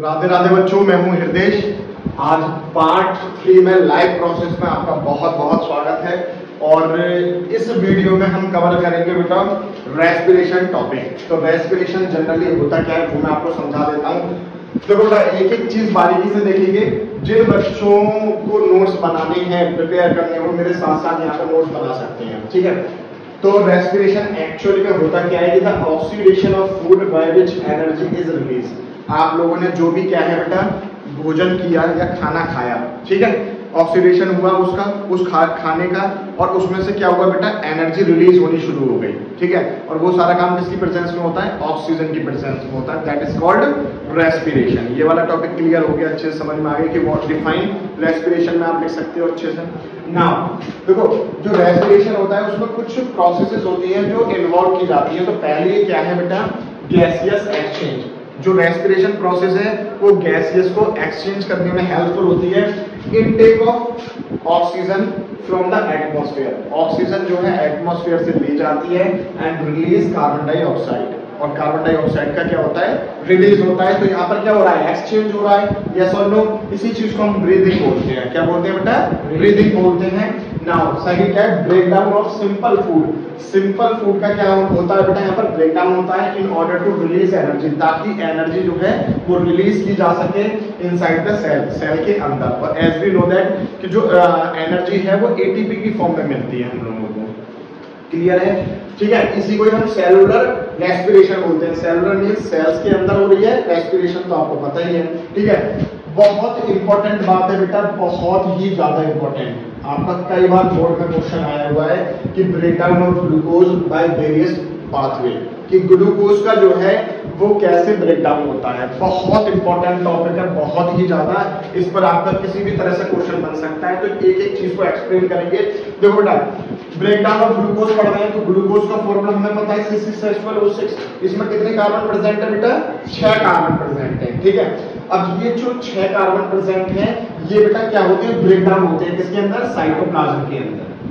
राधे राधे बच्चों, मैं हूं हृदय। आज पार्ट 3 में लाइव प्रोसेस में आपका बहुत बहुत स्वागत है। और इस वीडियो में हम कवर करेंगे बेटा रेस्पिरेशन टॉपिक। तो रेस्पिरेशन जनरली होता क्या है वो मैं आपको समझा देता हूँ। तो बेटा एक एक चीज बारीकी से देखेंगे। जिन बच्चों को नोट्स बनाने हैं, प्रिपेयर करने हैं, वो मेरे साथ साथ यहाँ पर नोट्स बना सकते हैं, ठीक है। तो रेस्पिरेशन एक्चुअली में होता क्या है कि the oxidation of food by which energy is release. आप लोगों ने जो भी क्या है बेटा भोजन किया या खाना खाया, ठीक है, ऑक्सीडेशन हुआ उसका, उस खाने का, और उसमें से क्या हुआ बेटा एनर्जी रिलीज होनी शुरू हो गई, ठीक है। और वो सारा काम किसकी प्रेजेंस में होता है? ऑक्सीजन की प्रेजेंस में होता है। That is called respiration. ये वाला टॉपिक क्लियर हो गया, अच्छे से समझ में आ गया कि व्हाट डिफाइन रेस्पिरेशन में आप लिख सकते हो अच्छे से। नाउ देखो, जो रेस्पिरेशन होता है उसमें कुछ प्रोसेसेस होती हैं जो इन्वॉल्व की जाती है। तो पहले क्या है बेटा गैसियस एक्सचेंज। जो रेस्पिरेशन प्रोसेस है वो गैसियस को एक्सचेंज करने में हेल्पफुल होती है। Intake of oxygen from the atmosphere. Oxygen जो है एटमॉस्फेयर से ली जाती है एंड रिलीज कार्बन डाइऑक्साइड। और कार्बन डाइऑक्साइड का क्या होता है? रिलीज होता है। तो यहाँ पर क्या हो रहा है? एक्सचेंज हो रहा है। यस और नो? इसी चीज को हम ब्रीदिंग बोलते हैं। क्या बोलते हैं बेटा? ब्रीदिंग बोलते हैं। नाउ सेकंड क्या है? Break down of simple food. Simple food का क्या होता है बेटा? यहाँ पर ब्रेक डाउन होता है in order to release energy, ताकि एनर्जी जो है वो रिलीज की जा सके इनसाइड द सेल, सेल के अंदर। और एज वी नो दैट कि जो एनर्जी है वो एटीपी की फॉर्म में मिलती है हम लोगों को। क्लियर है? ठीक है। इसी को हम सेलुलर रेस्पिरेशन बोलते हैं। सेलुलर मींस सेल्स के अंदर हो रही है, रेस्पिरेशन तो आपको पता ही है, ठीक है। बहुत इंपॉर्टेंट बात है बेटा, बहुत ही ज्यादा इंपॉर्टेंट। आपका कई बार बोर्ड में क्वेश्चन आया हुआ है कि break down of glucose by various pathway, कि ग्लूकोज का जो है वो कैसे ब्रेक डाउन होता है। बहुत इंपॉर्टेंट टॉपिक है, बहुत ही ज्यादा। इस पर आपका किसी भी तरह से क्वेश्चन बन सकता है। तो एक एक चीज को एक्सप्लेन करेंगे। देखो बेटा, ब्रेक डाउन ऑफ ग्लूकोज पढ़ रहे हैं तो ग्लूकोज का फॉर्मूला हमें पता है C6H12O6। इसमें कितने कार्बन प्रेजेंट है बेटा? 6 कार्बन प्रेजेंट है, ठीक है। अब ये जो 6 कार्बन प्रेजेंट है ये बेटा क्या होते हैं? ब्रेक डाउन होते हैं किसके अंदर? साइटोप्लाज्म के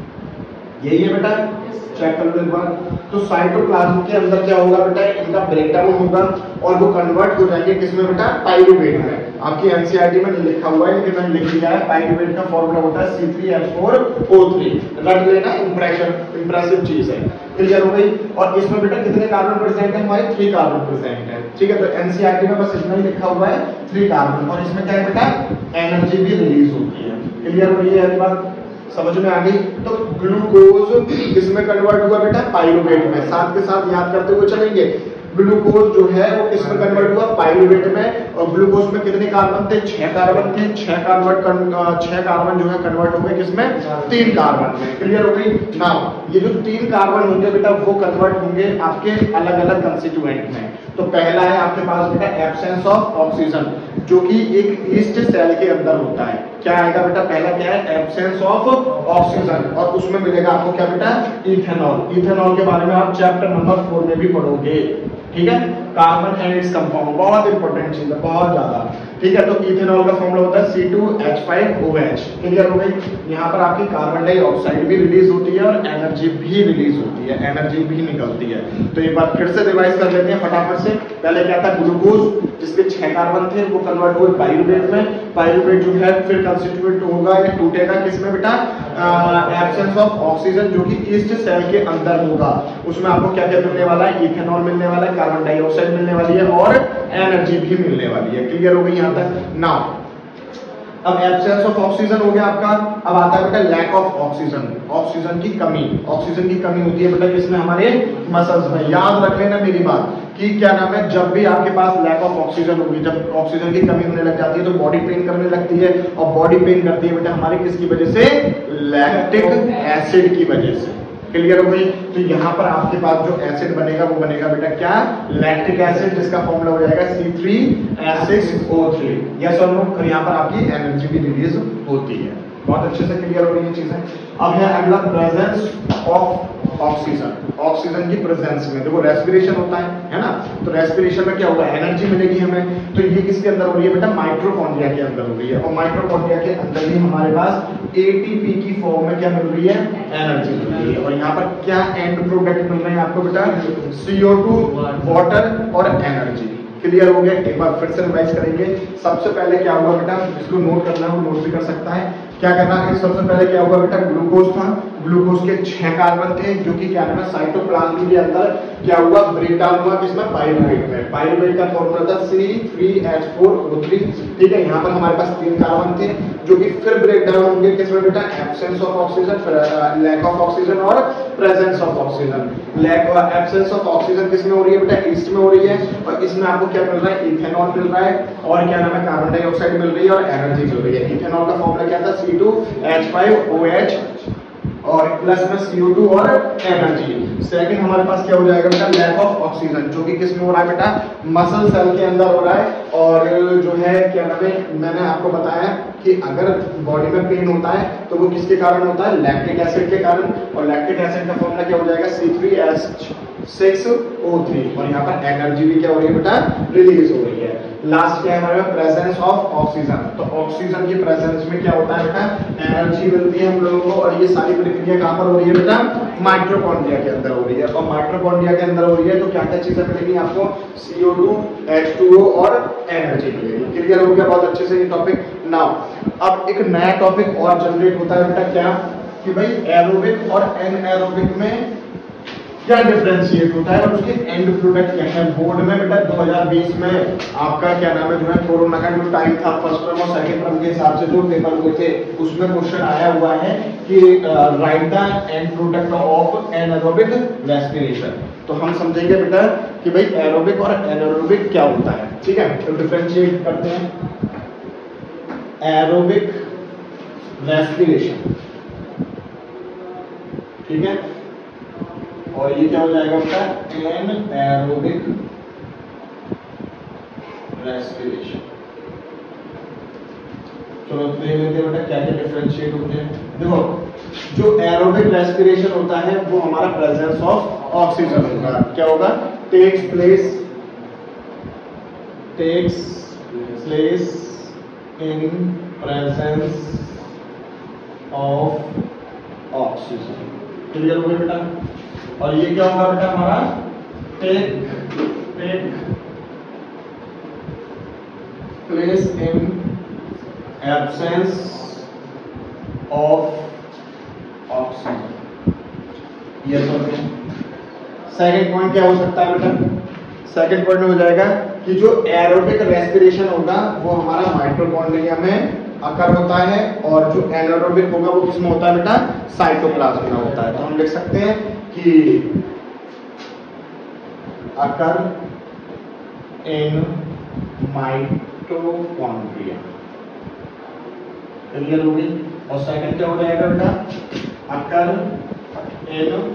अंदर। यही है बेटा, चेक कर लो एक बार। तो साइटोप्लाज्म के अंदर क्या होगा बेटा? इनका ब्रेक डाउन होगा और वो कन्वर्ट हो जाएंगे किसमें बेटा? पाइरूवेट में। आपकी एनसीईआरटी में नहीं लिखा हुआ है लेकिन मैंने लिख दिया है। पाइरूवेट का फॉर्मूला होता है C3H4O3। रट लेना, इंप्रेसिव चीज है। क्लियर हो गई? और इसमें बेटा कितने कार्बन प्रेजेंट है? हमारे 3 कार्बन प्रेजेंट है, ठीक है। तो एनसीईआरटी में बस इतना ही लिखा हुआ है 3 कार्बन। और इसमें क्या है बेटा? एनर्जी भी रिलीज होती है। क्लियर हो रही है? बात समझ में आ गई? तो ग्लूकोज किसमें कन्वर्ट हुआ बेटा? पाइरूवेट में। साथ के साथ याद करते हुए चलेंगे, ग्लूकोज जो है वो किसमें कन्वर्ट हुआ? पाइरूवेट में। और ग्लूकोज में कितने कार्बन थे? 6 कार्बन थे। 6 कार्बन जो है कन्वर्ट हो गए किसमें? 3 कार्बन में। क्लियर हो गई? नाउ ये जो 3 कार्बन होंगे बेटा वो कन्वर्ट होंगे आपके अलग अलग कंस्टिट्यूएंट में। तो पहला है आपके पास बेटा एब्सेंस ऑफ ऑक्सीजन, जो कि एक ईस्ट सेल के अंदर होता है। क्या आएगा बेटा? पहला क्या है? Absence of oxygen. और उसमें मिलेगा आपको क्या बेटा? इथेनॉल। इथेनॉल के बारे में आप चैप्टर नंबर 4 में भी पढ़ोगे, ठीक है। कार्बन एंड इट्स कंपाउंड, बहुत इंपॉर्टेंट चीज है, बहुत ज्यादा, ठीक है। तो इथेनॉल का फॉर्मूला होता है C2H5OH। क्लियर हो गई? यहाँ पर आपकी कार्बन डाइऑक्साइड भी रिलीज होती है और एनर्जी भी रिलीज होती है, एनर्जी भी निकलती है। तो एक बार फिर से रिवाइज कर लेते हैं फटाफट से। पहले क्या था? ग्लूकोज जिसके 6 कार्बन थे वो कन्वर्ट हुए पाइरूवेट में। पाइरूवेट जो है फिर कंस्टिट्यूएंट होगा या टूटेगा किसमें बेटा? एब्सेंस ऑफ ऑक्सीजन, जो कि ईस्ट सेल के अंदर होगा। उसमें आपको क्या क्या मिलने वाला है? इथेनॉल मिलने वाला है, कार्बन डाइऑक्साइड मिलने वाली है और एनर्जी भी मिलने वाली है। क्लियर हो गई यहाँ तक? नाउ अब एब्सेंस ऑफ ऑक्सीजन हो गया आपका। अब आता है बेटा लैक ऑफ ऑक्सीजन, ऑक्सीजन की कमी। ऑक्सीजन की कमी होती है बेटा किसमें? हमारे मसल्स में। याद रख लेना मेरी बात कि क्या नाम है, जब भी आपके पास लैक ऑफ ऑक्सीजन होगी, जब ऑक्सीजन की कमी होने लग जाती है तो बॉडी पेन करने लगती है। और बॉडी पेन करती है बेटा हमारे किसकी वजह से? लैक्टिक एसिड की वजह से। क्लियर हो गई? तो यहाँ पर आपके पास जो एसिड बनेगा वो बनेगा बेटा क्या? लैक्टिक एसिड, जिसका फॉर्मूला हो जाएगा C3H6O3। यस और नो? और यहाँ पर आपकी एनर्जी भी रिलीज होती है। बहुत अच्छे से क्लियर हो रही है चीजें। अब है अगला प्रेजेंस ऑफ ऑक्सीजन। ऑक्सीजन की प्रेजेंस में देखो रेस्पिरेशन होता है ना। तो रेस्पिरेशन में क्या होगा? एनर्जी मिलेगी हमें। तो ये किसके अंदर हो रही है बेटा? माइटोकॉन्ड्रिया के अंदर हो रही है। और माइटोकॉन्ड्रिया के अंदर ही हमारे पास एटीपी की फॉर्म में क्या मिल रही है? एनर्जी मिल रही है। और यहाँ पर क्या एंड प्रोडक्ट मिल रहे हैं आपको बेटा? CO2, वाटर और एनर्जी। क्लियर हो गया? एक बार फिर से रिवाइज करेंगे। सबसे पहले क्या हुआ बेटा, इसको नोट करना है वो नोट भी कर सकता है। क्या करना है, सबसे पहले क्या हुआ बेटा, ग्लूकोज था, ग्लूकोज के 6 कार्बन थे जो कि क्या है साइटोप्लाज्म के अंदर क्या हुआ, ब्रेक डाउन हुआ किसमें, पाइरूवेट में। पाइरूवेट का फॉर्मूला था C3H4O3। ठीक है, यहाँ पर हमारे पास 3 कार्बन थे जो कि फिर ब्रेक डाउन होंगे किसमें बेटा, absence of oxygen, lack of oxygen और presence of oxygen. Absence of oxygen किसमें हो रही है बेटा, ईस्ट में हो रही है, और इसमें आपको क्या मिल रहा है, इथेनॉल मिल रहा है, और क्या नाम है, कार्बन डाइऑक्साइड मिल रही है और एनर्जी मिल रही है। इथेनॉल का फॉर्मूला क्या था, C2H5OH और प्लस में CO2 और एनर्जी। सेकंड हमारे पास क्या हो जाएगा बेटा, लैक ऑफ ऑक्सीजन, जो कि किसमें हो रहा है बेटा, मसल सेल के अंदर हो रहा है। और जो है क्या नाम है, मैंने आपको बताया कि अगर बॉडी में पेन होता है तो वो किसके कारण होता है, लैक्टिक एसिड के कारण, और लैक्टिक एसिड का फॉर्मूला क्या हो जाएगा, C3H6O3। और यहाँ पर एनर्जी भी क्या हो रही है बेटा, रिलीज हो रही है। लास्ट क्या है हमारे पास, प्रेजेंस ऑफ ऑक्सीजन। तो ऑक्सीजन की प्रेजेंस में क्या होता है बेटा, एनर्जी मिलती है हम लोगों को, और ये सारी प्रक्रिया कहां पर हो रही है बेटा, माइटोकॉन्ड्रिया के अंदर हो रही है। और माइटोकॉन्ड्रिया के अंदर हो रही है तो क्या क्या चीजें मिलेंगी आपको, CO2, H2O और एनर्जी मिलेगी। क्लियर हो गया बहुत अच्छे से ये टॉपिक। नाउ अब एक नया टॉपिक और जनरेट होता है बेटा, क्या कि भाई एरोबिक और एनएरोबिक में क्या डिफरेंशिएट होता है और उसके एंड प्रोडक्ट क्या है। बोर्ड में बेटा 2020 में आपका क्या नाम है, जो है कोरोना का जो टाइम था, फर्स्ट टर्म और सेकंड टर्म के हिसाब से जो पेपर हुए थे उसमें क्वेश्चन आया हुआ है कि right the end product of anaerobic respiration. तो हम समझेंगे बेटा कि भाई एरोबिक और एनारोबिक क्या होता है। ठीक है, तो डिफरेंशिएट करते हैं। एरोबिक रेस्पिरेशन, ठीक है, और ये क्या हो जाएगा बेटा, एनएरोबिक रेस्पिरेशन। चलो देख लेते हैं बेटा क्या क्या डिफरेंशिएट होते हैं। देखो, जो एरोबिक रेस्पिरेशन होता है वो हमारा प्रेजेंस ऑफ ऑक्सीजन होगा। क्या होगा, takes place in presence of oxygen. Clear हो गया बेटा। और ये क्या होगा बेटा हमारा, take place in absence of oxygen. ये सेकंड पॉइंट क्या हो सकता है बेटा, सेकंड पॉइंट में हो जाएगा कि जो एरोबिक रेस्पिरेशन होगा वो हमारा माइटोकॉन्ड्रिया में अकर होता है, और जो एनारोबिक होगा वो किसमें होता है बेटा, साइटोप्लाज्म में होता है। तो हम लिख सकते हैं कि अकर इन माइटोकॉन्ड्रिया। क्लियर होगी। और सेकंड क्या हो जाएगा बेटा, अकर इन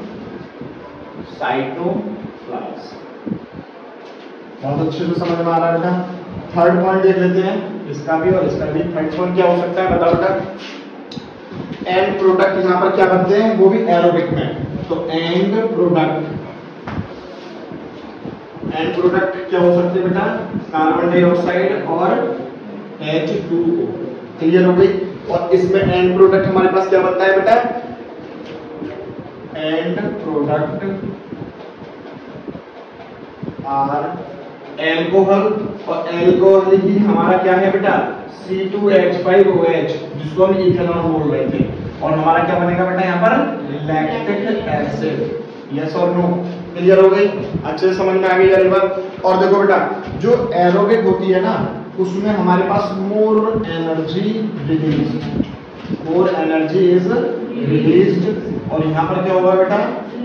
साइटोप्लाज्म। बहुत अच्छे से समझ में आ रहा है बेटा। थर्ड पॉइंट देख लेते हैं, इसका भी और इसका भी। थर्ड पॉइंट क्या हो सकता है बताओ बेटा, एंड प्रोडक्ट यहाँ पर क्या बनते हैं, वो भी एरोबिक में। तो एंड प्रोडक्ट क्या हो सकते हैं बेटा, कार्बन डाइऑक्साइड और H2O। क्लियर हो गई। और इसमें एंड प्रोडक्ट हमारे पास क्या बनता है बेटा, एंड प्रोडक्ट आर एल्कोहल, और एल्कोहल ही हमारा क्या है बेटा, C2H5OH, जिसको हम इथेनॉल बोल रहे थे। और हमारा क्या बनेगा बेटा यहाँ पर, लैक्टिक एसिड। यस और नो। क्लियर हो गई, अच्छे से समझ में आ गई यार बात। और देखो बेटा, जो एरोबिक होती है ना उसमें हमारे पास मोर एनर्जी इज रिलीज्ड, और यहाँ पर क्या होगा बेटा,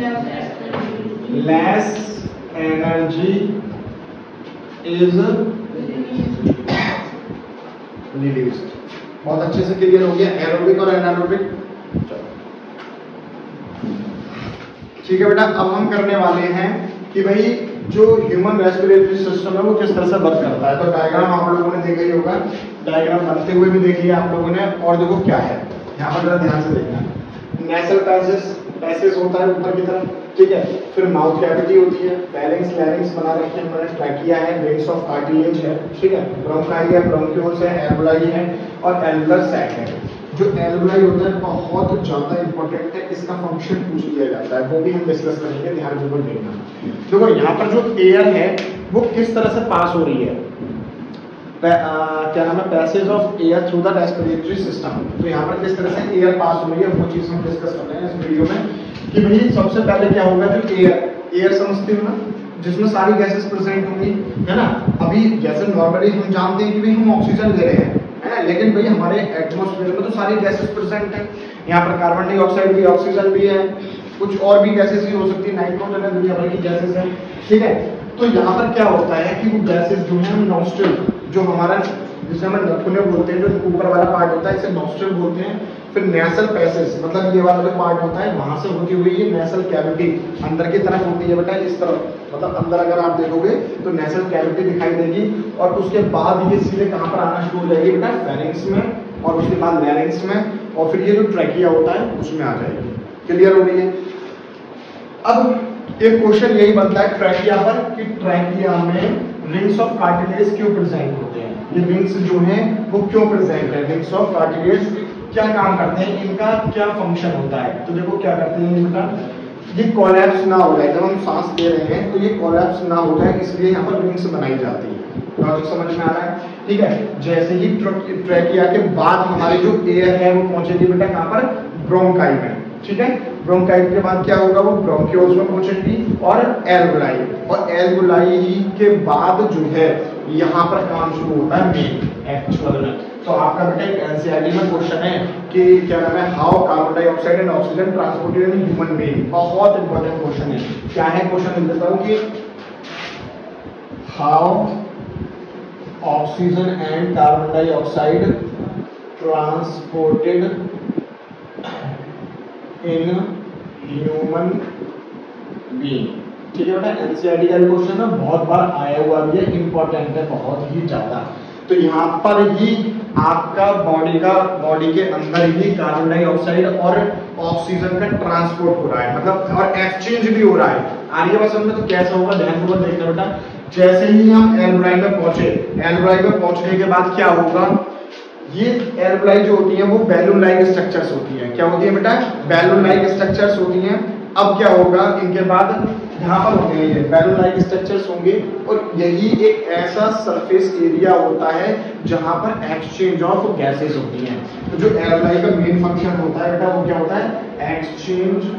लेस एनर्जी इज रिलीज्ड। बहुत अच्छे से क्लियर हो गया एरोबिक और एनारोबिक। ठीक है बेटा, अब हम करने वाले हैं कि भाई जो ह्यूमन रेस्पिरेटरी सिस्टम है वो किस तरह से वर्क करता है। तो डायग्राम आप लोगों ने देखा ही होगा, डायग्राम बनते हुए भी देख लिया आप लोगों ने। और देखो क्या है यहाँ पर, जरा ध्यान से देखना। नेसल पैसेज होता है ऊपर की तरफ, ठीक है, फिर माउथ कैविटी होती है, फेरिंक्स लैरिंक्स बना रखे हैं मैंने, ट्रैकिया है, वेन्स ऑफ कार्टिलेज है, ठीक है, ब्रोंकाई है, ब्रोंक्यूल्स है, एल्वुलाई है और एल्वुलर सैक है। जो एल्वुलाई होता है बहुत ज्यादा इंपॉर्टेंट है, इसका फंक्शन पूछ लिया जाता है, वो भी हम डिस्कस करेंगे, ध्यान जरूर देना। देखो यहाँ पर जो एयर है वो किस तरह से पास हो रही है, क्या नाम है, passage of air through the respiratory system. तो यहाँ पर किस तरह से एयर पास हो रही है वो चीज हम डिस्कस कर रहे हैं इस वीडियो में कि भाई सबसे पहले क्या होगा, जो एयर समझते हो ना, जिसमें सारी गैसेस प्रेजेंट होंगी, है ना। अभी जैसे नॉर्मली हम जानते हैं कि भाई हम ऑक्सीजन ले रहे हैं, है ना, लेकिन भाई हमारे एटमॉस्फेयर में तो सारी गैसेस प्रेजेंट है। यहाँ पर कार्बन डाइऑक्साइड भी, ऑक्सीजन भी है, कुछ और भी गैसेस भी हो सकती है, नाइट्रोजन है, दुनिया भर की गैसेस है, ठीक है। तो यहाँ पर क्या होता है कि वो गैसेस जो है नॉस्ट्रल, जो हमारा जिसे हम नथुने बोलते हैं, जो ऊपर वाला पार्ट होता है इसे नॉस्ट्रल बोलते हैं। फिर नेसल पैसेज, मतलब ये वाला जो पार्ट होता है वहां से होती हुई ये नेसल कैविटी अंदर की तरफ होती है बेटा, इस तरफ, मतलब अंदर अगर आप देखोगे तो नेसल कैविटी दिखाई देगी। और उसके बाद ये सीधे कहाँ पर आना शुरू हो जाएगी बेटा, फेरिंग्स में, और उसके बाद लैरिंग्स में, और फिर ये जो ट्रैकिया होता है उसमें आ जाएगी। क्लियर हो रही है। अब एक क्वेश्चन यही बनता है ट्रैकिया पर कि ट्रैकिया में रिंग्स ऑफ कार्टिलेज क्यों प्रेजेंट होते हैं, ये रिंग्स जो हैं वो क्यों प्रेजेंट है, रिंग्स ऑफ कार्टिलेज क्या काम करते हैं, इनका क्या फंक्शन होता है। तो देखो क्या करते हैं इनका, ये कोलैप्स ना हो जाए, जब हम सांस ले रहे हैं तो ये कोलैप्स ना हो जाए, इसलिए यहाँ पर रिंग्स बनाई जाती है। लॉजिक समझ में आ रहा है, ठीक है। जैसे ही ट्रैकिया के बाद हमारी जो एयर है वो पहुंचेगी बेटा कहाँ पर, ब्रोंकाई में, ठीक है। ब्रोंकाई के बाद क्या होगा, वो ब्रोंक्यूल्स में पहुंचेगी और एल्वुलाई, और एल्वुलाई के बाद जो है यहाँ पर काम शुरू होता है मेन एक्चुअल में। तो आपका बेटा एक एनसीईआरटी में क्वेश्चन है कि क्या नाम है, how carbon dioxide and oxygen transported in human being. बहुत इंपॉर्टेंट क्वेश्चन है। क्या है क्वेश्चन, लिख देता हूं कि how oxygen and carbon dioxide transported in human being. ठीक है बेटा, एनसीईआरटी का क्वेश्चन है, बहुत बार आया हुआ भी है, इंपॉर्टेंट है बहुत ही ज्यादा। तो यहाँ पर ही आपका बॉडी के अंदर ही कार्बन डाइऑक्साइड और ऑक्सीजन का ट्रांसपोर्ट हो रहा है, मतलब और एक्सचेंज भी हो रहा है। आ रही है बात समझ में। तो कैसा होगा, ध्यानपूर्वक देखना बेटा। जैसे ही हम एल्वुलाई में पहुंचे, एल्वुलाई में पहुंचने के बाद क्या होगा, ये एल्वुलाई जो होती है वो बैलून लाइक स्ट्रक्चर्स होती है। क्या होती है बेटा, बैलून लाइक स्ट्रक्चर्स होती हैं। अब क्या होगा, इनके बाद यहाँ पर होते हैं ये बैलून लाइक स्ट्रक्चर्स होंगे, और यही एक ऐसा सरफेस एरिया होता है जहां पर एक्सचेंज ऑफ गैसेस होती हैं। तो जो एल्वुलाई का मेन फंक्शन होता है बेटा वो क्या होता है, एक्सचेंज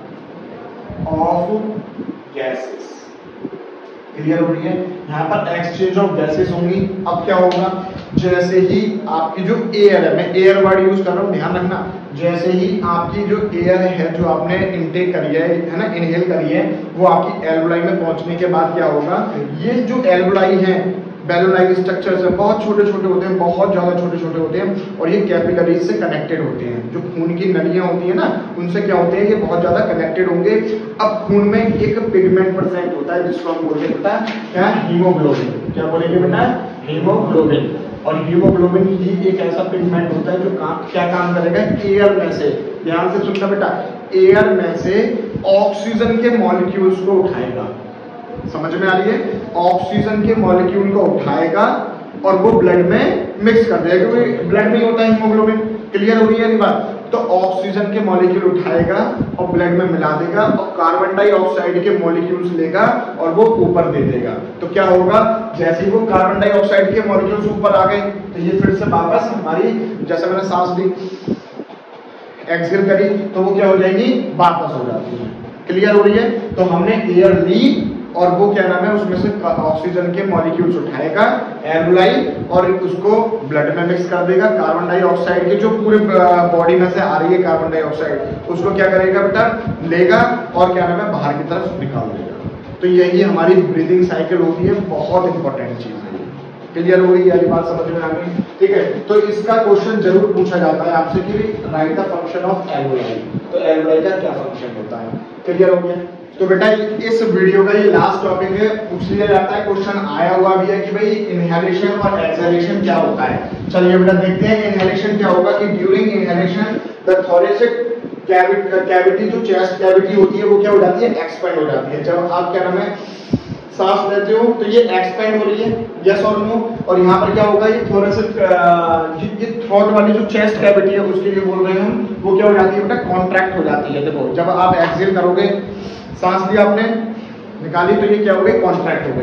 ऑफ गैसेस। क्लियर हो रही है, यहाँ पर एक्सचेंज ऑफ गैसेस होंगी। अब क्या होगा, जैसे ही आपकी जो एयर है, मैं एयर वर्ड यूज कर रहा हूँ, ध्यान रखना। जैसे ही आपकी जो एयर है जो आपने इनटेक करी है ना, इनहेल करी है, वो आपकी एल्वुलाई में पहुंचने के बाद क्या होगा, ये जो एल्वुलाई है बैलून लाइक स्ट्रक्चर्स है, बहुत छोटे छोटे होते हैं, बहुत ज्यादा छोटे छोटे होते हैं, और ये कैपिलरीज से कनेक्टेड होते हैं। जो खून की नलियां होती है ना, उनसे क्या होते हैं, ये बहुत ज्यादा कनेक्टेड होंगे। अब खून में एक पिगमेंट प्रेजेंट होता है जिसको हम बोलते हैं बेटा क्या, हीमोग्लोबिन। क्या बोलेंगे बेटा, हीमोग्लोबिन। और हीमोग्लोबिन ही एक ऐसा पिगमेंट होता है जो क्या काम करेगा, एयर में से, ध्यान से सुनना बेटा, एयर में से ऑक्सीजन के मॉलिक्यूल्स को उठाएगा। समझ में आ रही है, ऑक्सीजन के मॉलिक्यूल को उठाएगा और वो ब्लड में मिक्स कर देगा, क्योंकि ब्लड में होता है हीमोग्लोबिन। क्लियर हो रही है बात। तो ऑक्सीजन के मॉलिक्यूल उठाएगा और ब्लड में मिला देगा, और कार्बन डाइऑक्साइड के मॉलिक्यूल्स लेगा और वो ऊपर दे देगा। तो क्या होगा, जैसे ही वो कार्बन डाइऑक्साइड के मॉलिक्यूल्स ऊपर आ गए तो ये फिर से वापस हमारी, जैसे मैंने सांस ली, एक्सहेल करी, तो वो क्या हो जाएगी, वापस हो जाती है। क्लियर हो रही है। तो हमने एयर ली और वो क्या नाम है, उसमें से ऑक्सीजन के मॉलिक्यूल्स उठाएगा एल्वुलाई और उसको ब्लड में मिक्स कर देगा। कार्बन डाइऑक्साइड के जो पूरे बॉडी में से आ रही है कार्बन डाइऑक्साइड, उसको क्या करेगा बेटा, लेगा और क्या नाम है, बाहर की तरफ निकाल देगा। तो यही हमारी ब्रीदिंग साइकिल होती है, बहुत इंपॉर्टेंट चीज है। क्लियर हो रही है, बात समझ में आ गई। ठीक है, तो इसका क्वेश्चन जरूर पूछा जाता है आपसे कि right the function of alveoli. तो एल्वुलाई का क्या फंक्शन होता है। क्लियर हो गया। तो बेटा इस वीडियो का ये लास्ट टॉपिक है, पूछ लिया जाता है, क्वेश्चन आया हुआ भी है कि भाई इनहेलेशन और एक्सहेलेशन क्या होता है। चलिए बेटा देखते हैं इनहेलेशन क्या होगा। कि during inhalation the thoracic cavity, जो चेस्ट कैविटी होती है वो क्या हो जाती है, एक्सपेंड हो जाती है। जब आप क्या नाम है सांस लेते हो तो ये एक्सपेंड हो रही है, यस और नो। और यहाँ पर क्या होगा, ये थोरेसिक, ये थ्रोट वाली जो चेस्ट कैविटी है उसके लिए बोल रहे हैं हम, वो क्या हो जाती है बेटा, कॉन्ट्रैक्ट हो जाती है। देखो जब आप एक्सहेल करोगे, सांस लिया आपने, निकाली, तो ये क्या हो गई, कॉन्ट्रैक्ट हो गई।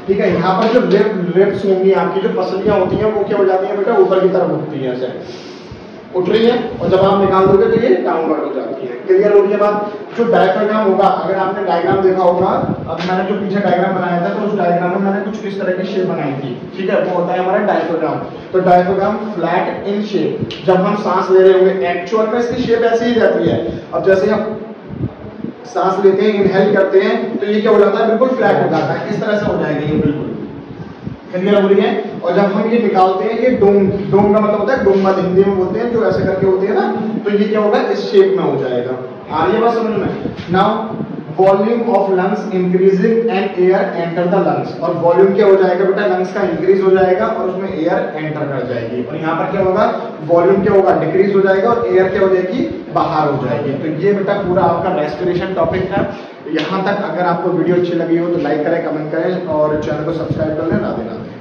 ठीक है। यहाँ पर जो रिब्स होंगी, आपकी जो पसलियां होती हैं वो क्या हो जाती हैं बेटा, ऊपर की तरफ उठती हैं, ऐसे उठ रही है, और जब आप निकाल दोगे तो ये डाउनवर्ड हो जाती है। क्लियर हो रही है बात। जो डायफ्राम होगा, अगर आपने डायग्राम देखा होगा, अब मैंने जो पीछे डायग्राम बनाया था तो उस डायग्राम में मैंने कुछ इस तरह की शेप बनाई थी, ठीक है, वो होता है हमारा डायफ्राम। तो डायफ्राम फ्लैट इन शेप, जब हम सांस ले रहे होंगे एक्चुअल में इसकी शेप ऐसी ही रहती है। अब जैसे हम सांस लेते हैं, इनहेल करते हैं, तो ये क्या हो जाता है, बिल्कुल फ्लैट हो जाता है, इस तरह से हो जाएगा ये बिल्कुल। क्लियर हो रही है। और जब हम ये निकालते हैं, ये डोम, डोम का मतलब होता है डोम, हिंदी में बोलते हैं, जो ऐसे करके होते हैं ना, तो ये क्या होगा, इस शेप में हो जाएगा। आ रही है बात समझ में। Now volume of lungs increasing and air enter the lungs, और वॉल्यूम क्या हो जाएगा बेटा, लंग्स का इंक्रीज हो जाएगा और उसमें एयर एंटर कर जाएगी। और यहाँ पर क्या होगा, वॉल्यूम क्या होगा, डिक्रीज हो जाएगा और एयर क्या हो जाएगी, बाहर हो जाएगी। तो ये बेटा पूरा आपका रेस्पिरेशन टॉपिक है। यहाँ तक अगर आपको वीडियो अच्छी लगी हो तो लाइक करें, कमेंट करें और चैनल को सब्सक्राइब कर लें। राधे राधे।